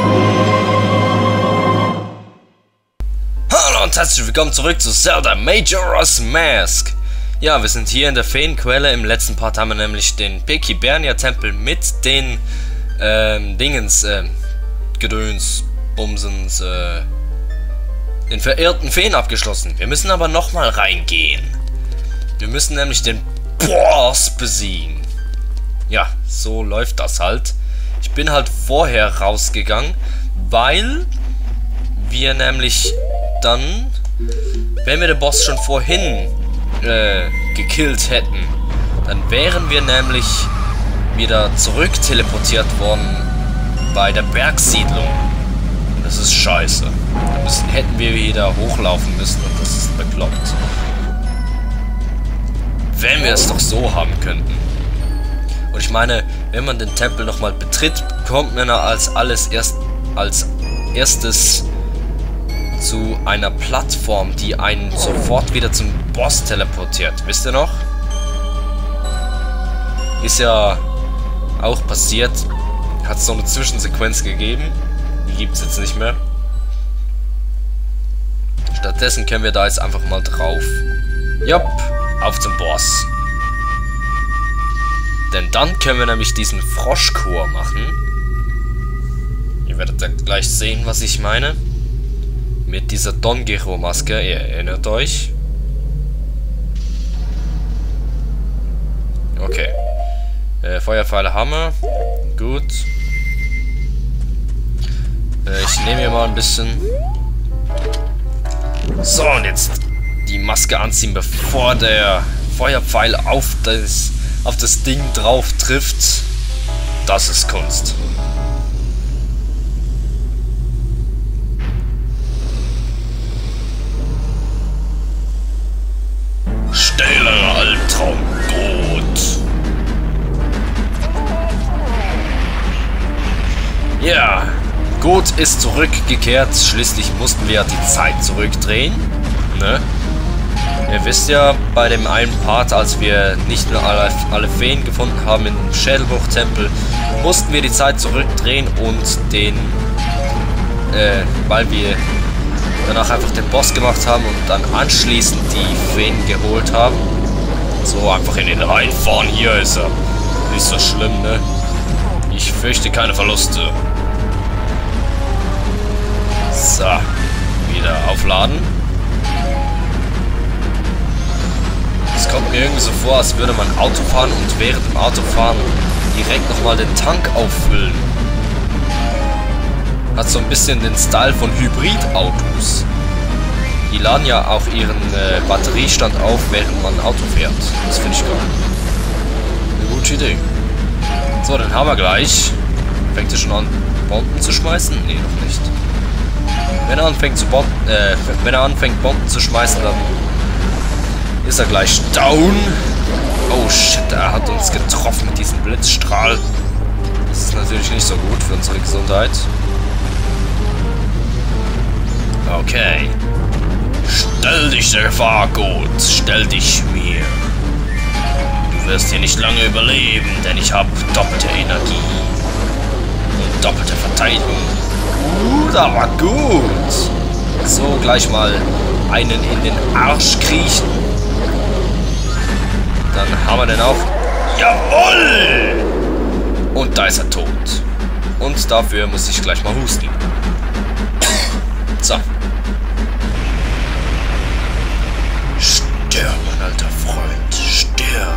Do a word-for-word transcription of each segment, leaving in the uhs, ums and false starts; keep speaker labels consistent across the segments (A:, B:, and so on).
A: Hallo und herzlich willkommen zurück zu Zelda Majora's Mask. Ja, wir sind hier in der Feenquelle. Im letzten Part haben wir nämlich den Pekibernia-Tempel mit den ähm, Dingens, äh, Gedöns, Bumsens, äh, den verirrten Feen abgeschlossen. Wir müssen aber nochmal reingehen. Wir müssen nämlich den Boss besiegen. Ja, so läuft das halt. Ich bin halt vorher rausgegangen, weil wir nämlich dann, wenn wir den Boss schon vorhin äh, gekillt hätten, dann wären wir nämlich wieder zurück teleportiert worden bei der Bergsiedlung. Und das ist scheiße. Da müssen, hätten wir wieder hochlaufen müssen und das ist bekloppt. Wenn wir es doch so haben könnten. Und ich meine, wenn man den Tempel nochmal betritt, kommt man als alles erst als erstes zu einer Plattform, die einen sofort wieder zum Boss teleportiert. Wisst ihr noch? Ist ja auch passiert. Hat es so eine Zwischensequenz gegeben. Die gibt es jetzt nicht mehr. Stattdessen können wir da jetzt einfach mal drauf. Jopp, auf zum Boss. Denn dann können wir nämlich diesen Froschchor machen. Ihr werdet dann gleich sehen, was ich meine. Mit dieser Dongero-Maske, ihr erinnert euch. Okay. Äh, Feuerpfeile haben wir. Gut. Äh, ich nehme hier mal ein bisschen. So, und jetzt die Maske anziehen, bevor der Feuerpfeil auf das, auf das Ding drauf trifft. Das ist Kunst. Stählerner Albtraum, gut. Ja, gut ist zurückgekehrt. Schließlich mussten wir ja die Zeit zurückdrehen. Ne? Ihr wisst ja, bei dem einen Part, als wir nicht nur alle, alle Feen gefunden haben im Schädelbruchtempel, mussten wir die Zeit zurückdrehen und den, äh, weil wir danach einfach den Boss gemacht haben und dann anschließend die Feen geholt haben. So, einfach in den reinfahren. Hier ist er. Nicht so schlimm, ne? Ich fürchte keine Verluste. So. Wieder aufladen. Es kommt mir irgendwie so vor, als würde man Auto fahren und während dem Autofahren direkt nochmal den Tank auffüllen. Hat so ein bisschen den Style von Hybridautos. Die laden ja auch ihren äh, Batteriestand auf, während man ein Auto fährt. Das finde ich geil. Eine gute Idee. So, dann haben wir gleich. Fängt er schon an, Bomben zu schmeißen? Nee, noch nicht. Wenn er anfängt zu Bomben, äh, wenn er anfängt Bomben zu schmeißen, dann ist er gleich down. Oh shit, er hat uns getroffen mit diesem Blitzstrahl. Das ist natürlich nicht so gut für unsere Gesundheit. Okay. Stell dich der Gefahr, gut. Stell dich mir. Du wirst hier nicht lange überleben, denn ich habe doppelte Energie. Und doppelte Verteidigung. Gut, aber gut. So, gleich mal einen in den Arsch kriechen. Dann haben wir den auch. Jawohl! Und da ist er tot. Und dafür muss ich gleich mal husten. So. Stirb, mein alter Freund. Stirb.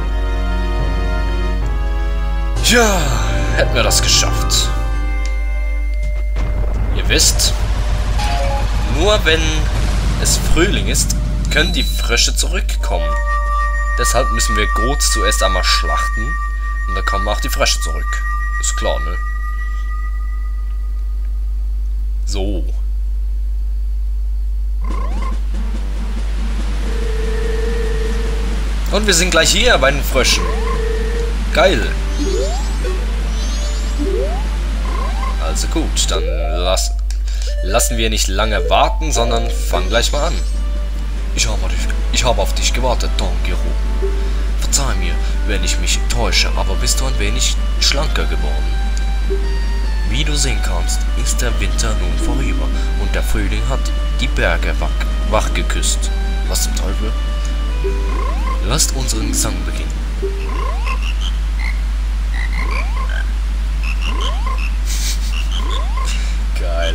A: Tja, hätten wir das geschafft. Ihr wisst, nur wenn es Frühling ist, können die Frösche zurückkommen. Deshalb müssen wir Groth zuerst einmal schlachten. Und dann kommen auch die Frösche zurück. Ist klar, ne? So. Und wir sind gleich hier bei den Fröschen. Geil. Also gut, dann lass, lassen wir nicht lange warten, sondern fangen gleich mal an. Ich habe, ich habe auf dich gewartet, Dongero. Verzeih mir, wenn ich mich täusche, aber bist du ein wenig schlanker geworden. Wie du sehen kannst, ist der Winter nun vorüber und der Frühling hat die Berge wach, wach geküsst. Was zum Teufel? Lasst unseren Gesang beginnen. Geil.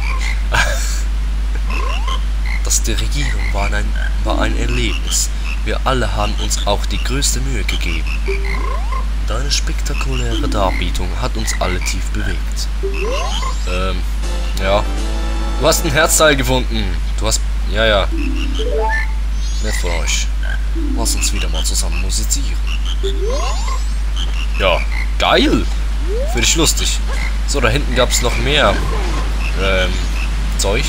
A: Das Dirigieren war ein, war ein Erlebnis. Wir alle haben uns auch die größte Mühe gegeben. Deine spektakuläre Darbietung hat uns alle tief bewegt. Ähm, ja. Du hast ein Herzteil gefunden. Du hast... Ja, ja. Nett von euch. Lass uns wieder mal zusammen musizieren. Ja, geil. Finde ich lustig. So, da hinten gab es noch mehr ähm, Zeug.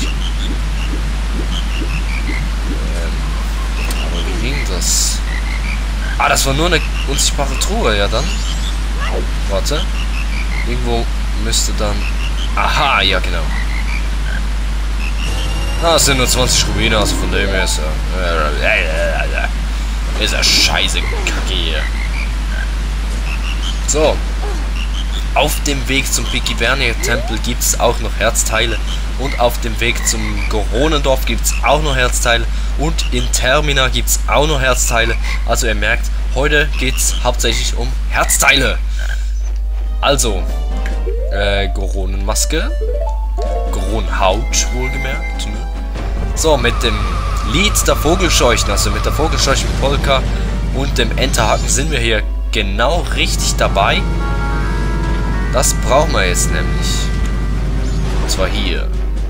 A: Ähm, aber wie ging das? Ah, das war nur eine unsichtbare Truhe, ja dann. Warte. Irgendwo müsste dann... Aha, ja genau. Ah, es sind nur zwanzig Rubine, also von dem her ist er... Ist er scheiße Kacke hier. So. Auf dem Weg zum Pekibernia-Tempel gibt es auch noch Herzteile. Und auf dem Weg zum Goronendorf gibt es auch noch Herzteile. Und in Termina gibt es auch noch Herzteile. Also ihr merkt, heute geht es hauptsächlich um Herzteile. Also, äh, Goronenmaske. Goronenhaut, wohlgemerkt. Ne? So, mit dem Lied der Vogelscheuchen, also mit der Vogelscheuchen-Polka und dem Enterhaken sind wir hier genau richtig dabei. Das brauchen wir jetzt nämlich. Und zwar hier.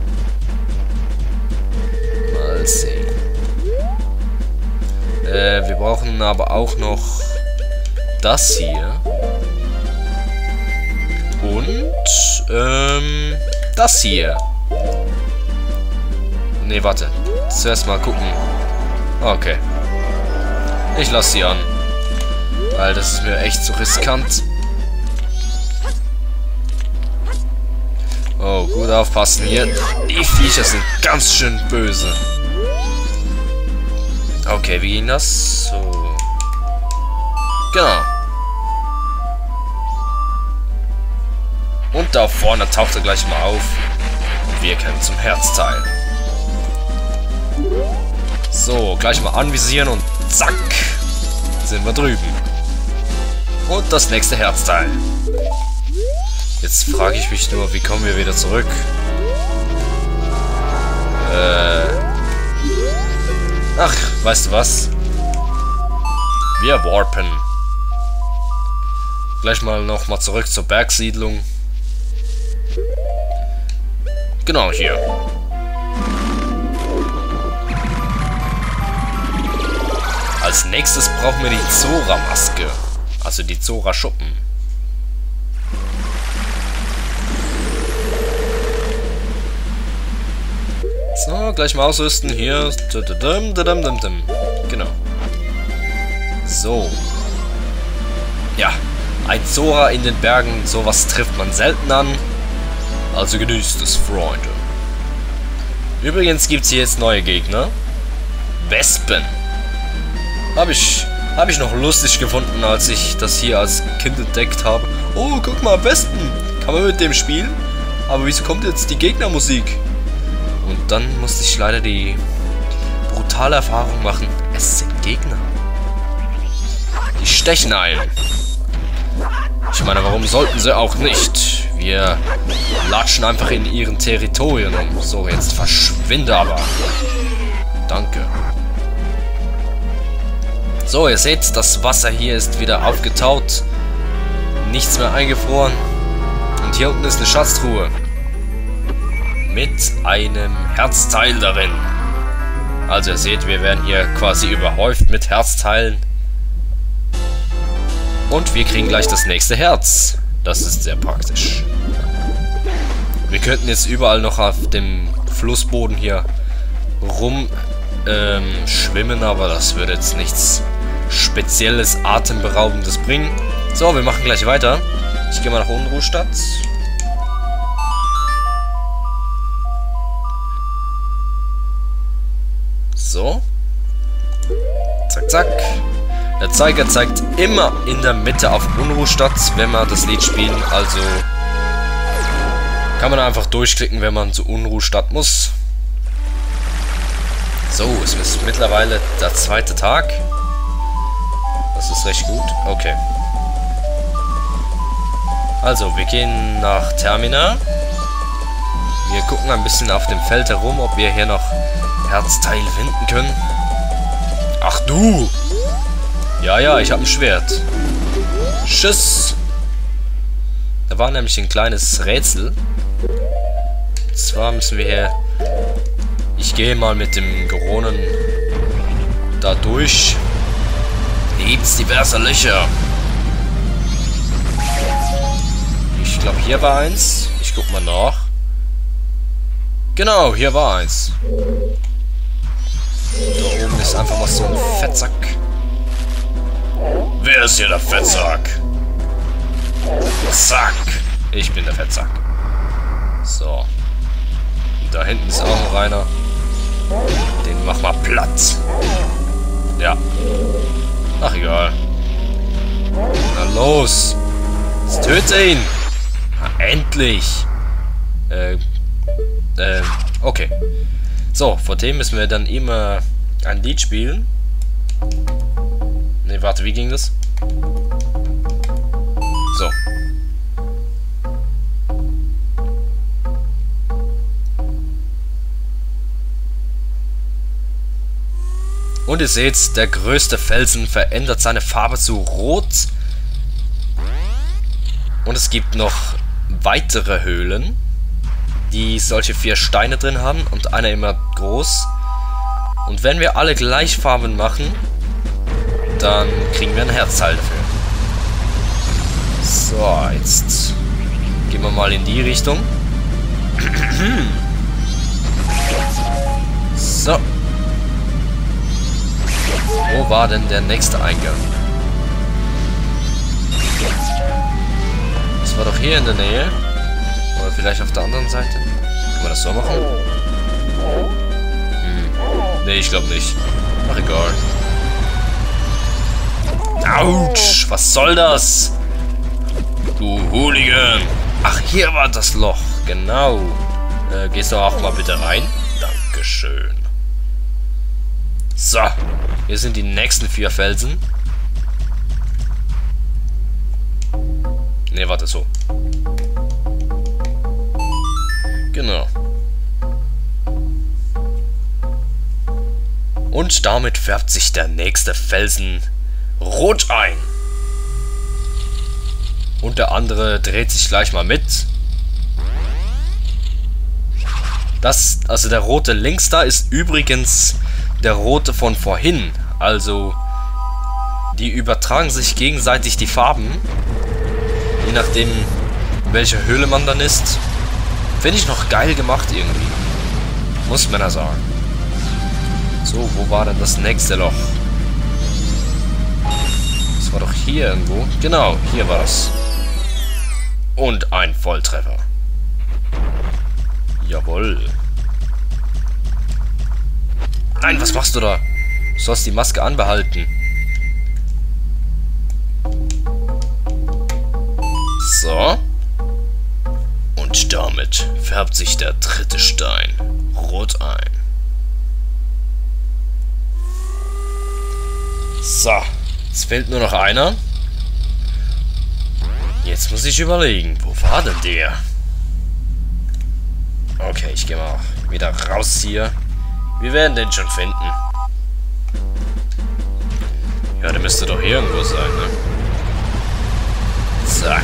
A: Mal sehen. Äh, wir brauchen aber auch noch das hier. Und, ähm, das hier. Ne, warte. Zuerst mal gucken. Okay. Ich lasse sie an. Weil das ist mir echt zu riskant. Oh, gut aufpassen hier. Die Viecher sind ganz schön böse. Okay, wie ging das? So. Genau. Und da vorne taucht er gleich mal auf. Und wir können zum Herzteil. So, gleich mal anvisieren und zack. Sind wir drüben. Und das nächste Herzteil. Jetzt frage ich mich nur, wie kommen wir wieder zurück? Äh. Ach, weißt du was? Wir warpen. Gleich mal nochmal zurück zur Bergsiedlung. Genau hier. Als nächstes brauchen wir die Zora-Maske. Also die Zora-Schuppen. So, gleich mal ausrüsten. Hier. Genau. So. Ja. Ein Zora in den Bergen. Sowas trifft man selten an. Also genießt es, Freunde. Übrigens gibt es hier jetzt neue Gegner. Wespen. Habe ich, hab ich noch lustig gefunden, als ich das hier als Kind entdeckt habe. Oh, guck mal, Wespen. Kann man mit dem spielen? Aber wieso kommt jetzt die Gegnermusik? Und dann musste ich leider die brutale Erfahrung machen. Es sind Gegner. Die stechen ein. Ich meine, warum sollten sie auch nicht? Wir latschen einfach in ihren Territorien um. So, jetzt verschwinde aber. Danke. So, ihr seht, das Wasser hier ist wieder aufgetaut. Nichts mehr eingefroren. Und hier unten ist eine Schatztruhe. Mit einem Herzteil darin. Also ihr seht, wir werden hier quasi überhäuft mit Herzteilen. Und wir kriegen gleich das nächste Herz. Das ist sehr praktisch. Wir könnten jetzt überall noch auf dem Flussboden hier rum ähm, schwimmen, aber das würde jetzt nichts Spezielles, Atemberaubendes bringen. So, wir machen gleich weiter. Ich gehe mal nach Unruhstadt. So. Zack, zack. Der Zeiger zeigt immer in der Mitte auf Unruhstadt, wenn wir das Lied spielen. Also Kann man einfach durchklicken, wenn man zur Unruhestadt muss. So, es ist mittlerweile der zweite Tag. Das ist recht gut. Okay. Also, wir gehen nach Termina. Wir gucken ein bisschen auf dem Feld herum, ob wir hier noch Herzteil finden können. Ach du! Ja, ja, ich habe ein Schwert. Tschüss! Da war nämlich ein kleines Rätsel. Und zwar müssen wir hier... Ich gehe mal mit dem Geronen da durch. Hier gibt es diverse Löcher. Ich glaube, hier war eins. Ich guck mal nach. Genau, hier war eins. Da oben ist einfach mal so ein Fettsack. Wer ist hier der Fettsack? Zack. Ich bin der Fettsack. So. Und da hinten ist auch noch einer. Den mach mal platt. Ja. Ach, egal. Na los. Jetzt töte ihn. Na, endlich. Äh. Äh. Okay. So, vor dem müssen wir dann immer ein Lied spielen. Ne, warte, wie ging das? So. Und ihr seht, der größte Felsen verändert seine Farbe zu Rot. Und es gibt noch weitere Höhlen, die solche vier Steine drin haben und einer immer groß. Und wenn wir alle Gleichfarben machen, dann kriegen wir ein Herzteil dafür. So, jetzt gehen wir mal in die Richtung. So. Wo war denn der nächste Eingang? Das war doch hier in der Nähe. Oder vielleicht auf der anderen Seite. Kann man das so machen? Hm. Nee, ich glaube nicht. Ach, egal. Autsch! Was soll das? Du Hooligan! Ach, hier war das Loch. Genau. Äh, gehst du auch mal bitte rein? Dankeschön. So. Hier sind die nächsten vier Felsen. Ne, warte, so. Genau. Und damit färbt sich der nächste Felsen rot ein. Und der andere dreht sich gleich mal mit. Das, also der rote links da ist übrigens der rote von vorhin. Also die übertragen sich gegenseitig die Farben. Je nachdem, in welcher Höhle man dann ist. Finde ich noch geil gemacht irgendwie. Muss man ja sagen. So, wo war denn das nächste Loch? Das war doch hier irgendwo. Genau, hier war es. Und ein Volltreffer. Jawohl. Nein, was machst du da? Du sollst die Maske anbehalten. So. Und damit färbt sich der dritte Stein rot ein. So. Jetzt fehlt nur noch einer. Jetzt muss ich überlegen, wo war denn der? Okay, ich gehe mal wieder raus hier. Wir werden den schon finden. Ja, der müsste doch hier irgendwo sein, ne? Zack.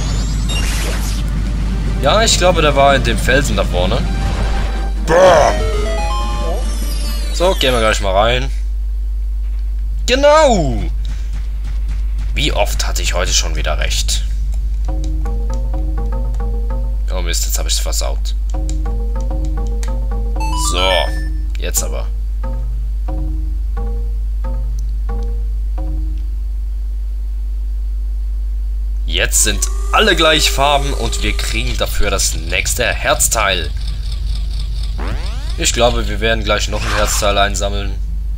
A: Ja, ich glaube, der war in dem Felsen da vorne. Bam! So, gehen wir gleich mal rein. Genau! Wie oft hatte ich heute schon wieder recht? Oh Mist, jetzt habe ich es versaut. So, jetzt aber. Jetzt sind alle gleich Farben und wir kriegen dafür das nächste Herzteil. Ich glaube, wir werden gleich noch ein Herzteil einsammeln.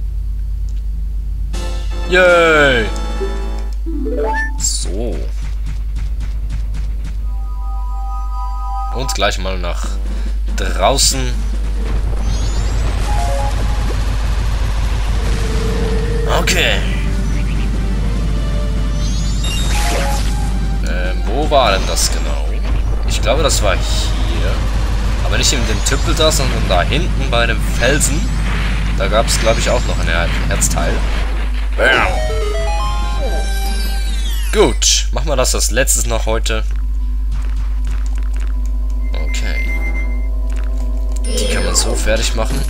A: Yay! So. Und gleich mal nach draußen. Okay. Ähm, wo war denn das genau? Ich glaube, das war hier. Aber nicht in dem Tümpel da, sondern da hinten bei dem Felsen. Da gab es, glaube ich, auch noch ein Herzteil. Bam. Gut, machen wir das als letztes noch heute. Okay. Die kann man so fertig machen.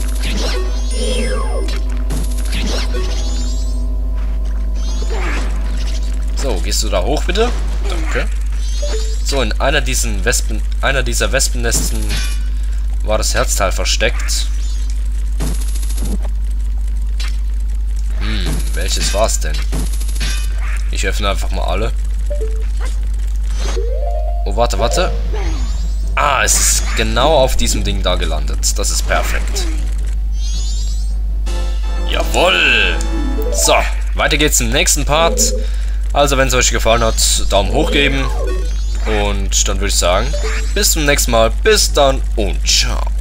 A: So, gehst du da hoch, bitte? Danke. So, in einer, diesen Wespen, einer dieser Wespennesten war das Herzteil versteckt. Hm, welches war's denn? Ich öffne einfach mal alle. Oh, warte, warte. Ah, es ist genau auf diesem Ding da gelandet. Das ist perfekt. Jawohl! So, weiter geht's im nächsten Part. Also, wenn es euch gefallen hat, Daumen hoch geben. Und dann würde ich sagen, bis zum nächsten Mal. Bis dann und ciao.